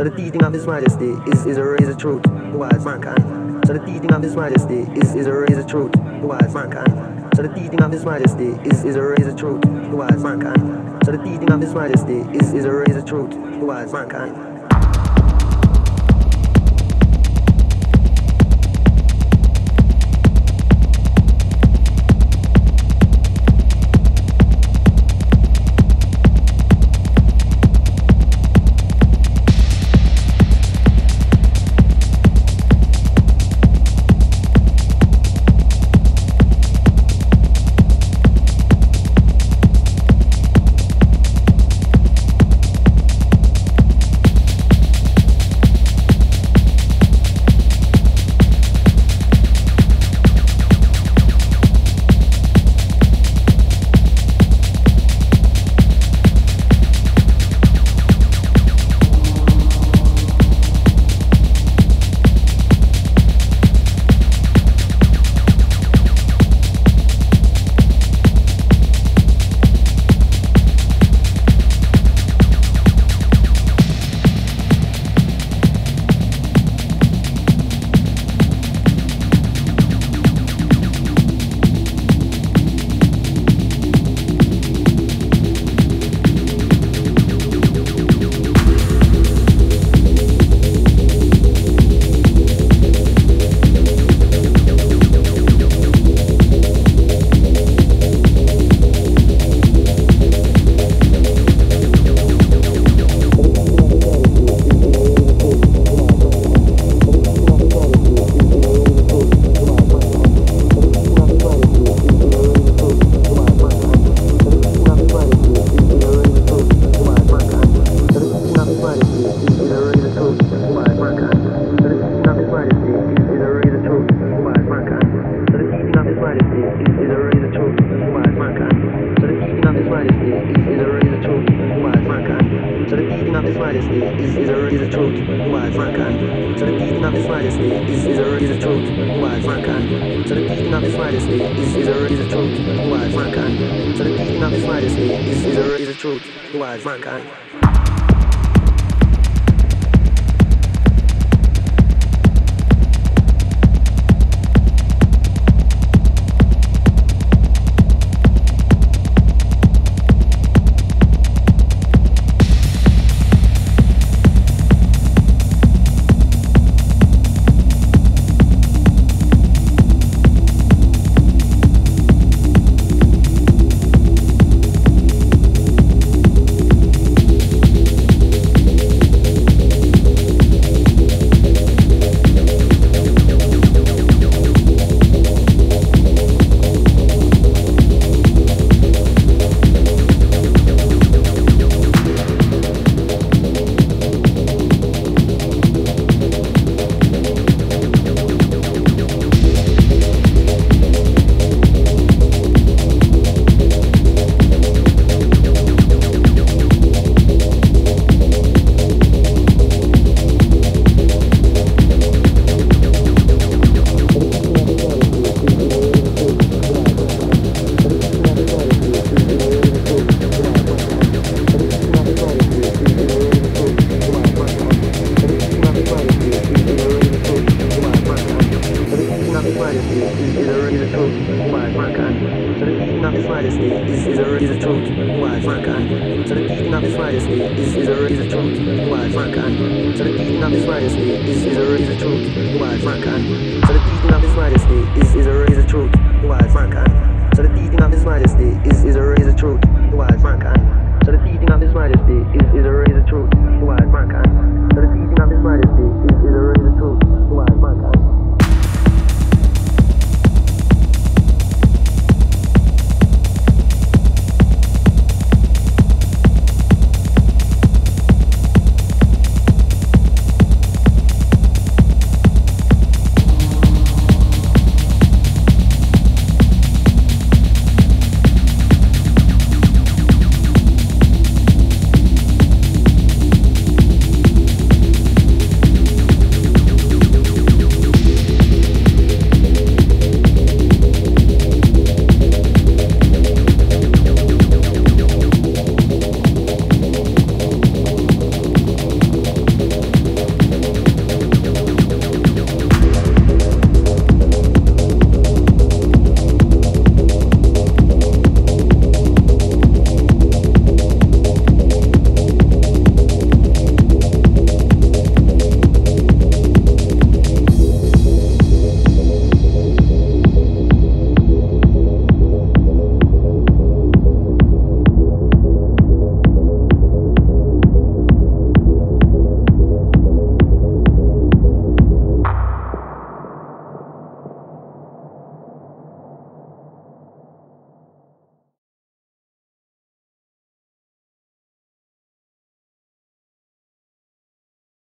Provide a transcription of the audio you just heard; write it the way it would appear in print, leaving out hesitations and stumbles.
So the teaching of His Majesty is a raise of truth towards mankind. So the teaching of His Majesty is a raise of truth towards mankind. So the teaching of His Majesty is a raise of truth towards mankind. So the teaching of His Majesty is a raise of truth towards mankind. Mankind. Is a razor truth towards mankind.